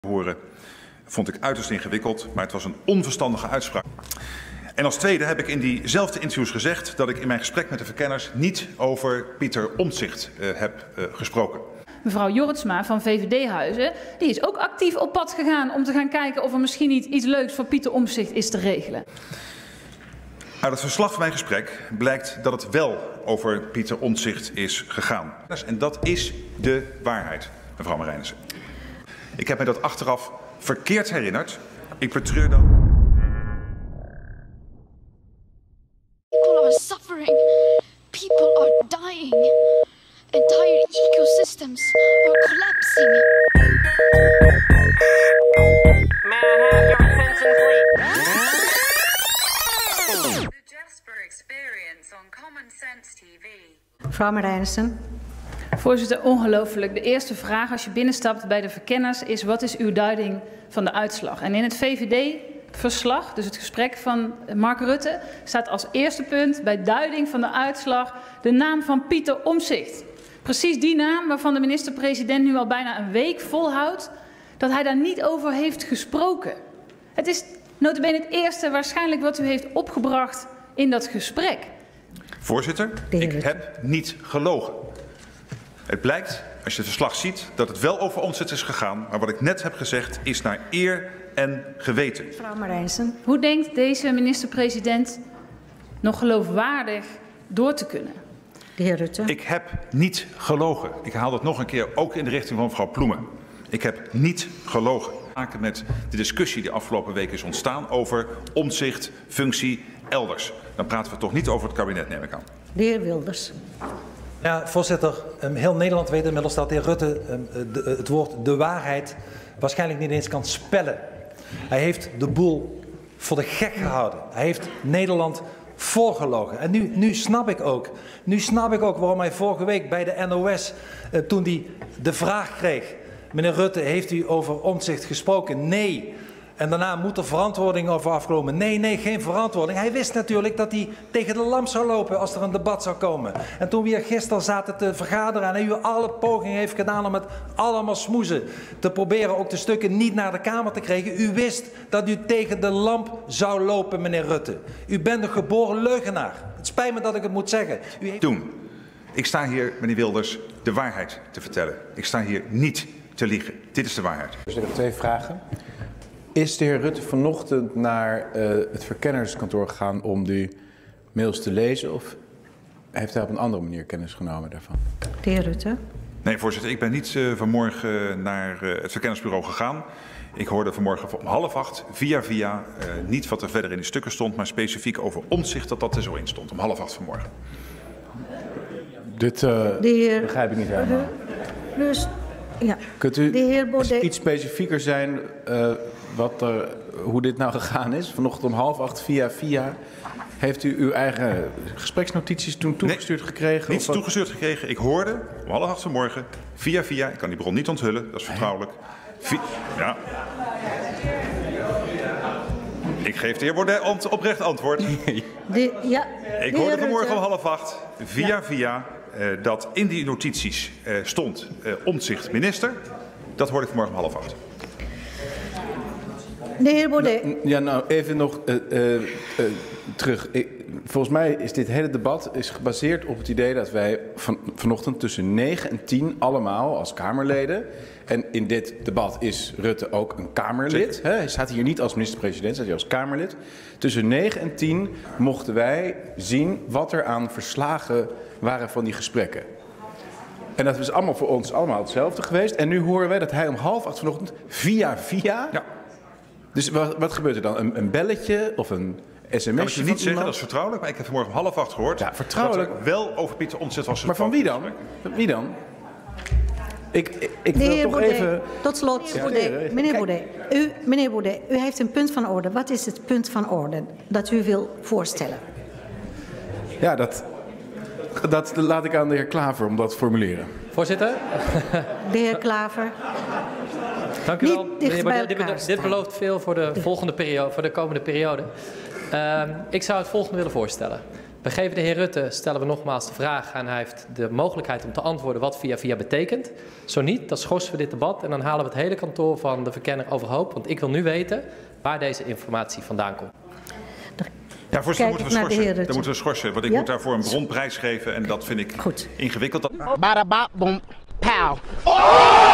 horen vond ik uiterst ingewikkeld, maar het was een onverstandige uitspraak. En als tweede heb ik in diezelfde interviews gezegd dat ik in mijn gesprek met de verkenners niet over Pieter Omtzigt heb gesproken. Mevrouw Jorritsma van VVD-Huizen, die is ook actief op pad gegaan om te gaan kijken of er misschien niet iets leuks voor Pieter Omtzigt is te regelen. Uit het verslag van mijn gesprek blijkt dat het wel over Pieter Omtzigt is gegaan. En dat is de waarheid, mevrouw Marijnissen. Ik heb me dat achteraf verkeerd herinnerd. Ik betreur dat. People are suffering. People are dying. Entire ecosystems are collapsing. May I have your attention, please? The Jasper Experience on Common Sense TV. Mevrouw Marijnissen. Voorzitter, ongelooflijk. De eerste vraag als je binnenstapt bij de verkenners is: wat is uw duiding van de uitslag? En in het VVD-verslag, dus het gesprek van Mark Rutte, staat als eerste punt bij duiding van de uitslag de naam van Pieter Omtzigt. Precies die naam waarvan de minister-president nu al bijna een week volhoudt dat hij daar niet over heeft gesproken. Het is nota bene het eerste waarschijnlijk wat u heeft opgebracht in dat gesprek. Voorzitter, ik heb niet gelogen. Het blijkt, als je het verslag ziet, dat het wel over Omtzigt is gegaan. Maar wat ik net heb gezegd is naar eer en geweten. Mevrouw Marijnissen. Hoe denkt deze minister-president nog geloofwaardig door te kunnen? De heer Rutte. Ik heb niet gelogen. Ik haal dat nog een keer ook in de richting van mevrouw Ploemen. Ik heb niet gelogen. Maken met de discussie die afgelopen week is ontstaan over Omtzigt, functie elders. Dan praten we toch niet over het kabinet, neem ik aan. De heer Wilders. Ja, voorzitter, heel Nederland weet inmiddels dat de heer Rutte het woord de waarheid waarschijnlijk niet eens kan spellen. Hij heeft de boel voor de gek gehouden. Hij heeft Nederland voorgelogen. En nu snap ik ook. Nu snap ik ook waarom hij vorige week bij de NOS, toen hij de vraag kreeg: meneer Rutte, heeft u over Omtzigt gesproken? Nee. En daarna moet er verantwoording over afkomen. Nee, geen verantwoording. Hij wist natuurlijk dat hij tegen de lamp zou lopen als er een debat zou komen. En toen we hier gisteren zaten te vergaderen en u alle pogingen heeft gedaan om met allemaal smoezen te proberen ook de stukken niet naar de Kamer te krijgen. U wist dat u tegen de lamp zou lopen, meneer Rutte. U bent een geboren leugenaar. Het spijt me dat ik het moet zeggen. U heeft... Doen. Ik sta hier, meneer Wilders, de waarheid te vertellen. Ik sta hier niet te liegen. Dit is de waarheid. Dus ik heb 2 vragen. Is de heer Rutte vanochtend naar het verkennerskantoor gegaan om die mails te lezen, of heeft hij op een andere manier kennis genomen daarvan? De heer Rutte. Nee, voorzitter, ik ben niet vanmorgen naar het verkennersbureau gegaan. Ik hoorde vanmorgen om 7:30 via niet wat er verder in de stukken stond, maar specifiek over Omtzigt dat er zo in stond, om 7:30 vanmorgen. Dit begrijp ik niet helemaal. Dus, ja. Kunt u de heer Baudet... iets specifieker zijn hoe dit nou gegaan is? Vanochtend om 7:30 via. Heeft u uw eigen gespreksnotities toen toegestuurd gekregen? Niets toegestuurd gekregen. Ik hoorde om 7:30 vanmorgen via. Ik kan die bron niet onthullen, dat is vertrouwelijk. Ja. Ik geef de heer Baudet oprecht antwoord. Ik hoorde vanmorgen om 7:30 via dat in die notities stond Omtzigt minister. Dat hoorde ik vanmorgen om 7:30. De heer Baudet. Ja, nou even nog terug. Volgens mij is dit hele debat gebaseerd op het idee dat wij vanochtend tussen 9 en 10 allemaal als Kamerleden, en in dit debat is Rutte ook een Kamerlid. Hè? Hij staat hier niet als minister-president, staat hier als Kamerlid. Tussen 9 en 10 mochten wij zien wat er aan verslagen waren van die gesprekken. En dat is allemaal voor ons allemaal hetzelfde geweest. En nu horen wij dat hij om 7:30 vanochtend via. Ja. Dus wat gebeurt er dan? Een belletje of een sms'je? Kan ik je niet zeggen, dat is vertrouwelijk. Maar ik heb vanmorgen om 7:30 gehoord. Ja, vertrouwelijk. Dat er wel over Pieter Omtzigt was gesproken. Maar van wie dan? Wie dan? Ik wil toch Baudet, even... Tot slot, meneer Baudet, u heeft een punt van orde. Wat is het punt van orde dat u wil voorstellen? Ja, dat laat ik aan de heer Klaver om dat te formuleren. Voorzitter. De heer Klaver. Dank u wel. Meneer Baudet, dit belooft veel voor de volgende periode, voor de komende periode. Ik zou het volgende willen voorstellen. Bij geven de heer Rutte stellen we nogmaals de vraag en hij heeft de mogelijkheid om te antwoorden wat via betekent. Zo niet, dan schorsen we dit debat en dan halen we het hele kantoor van de verkenner overhoop. Want ik wil nu weten waar deze informatie vandaan komt. Ja, voorzitter, dan moeten we schorsen. Want ik moet daarvoor een bronprijs geven en dat vind ik ingewikkeld. Bada bop boom, pow.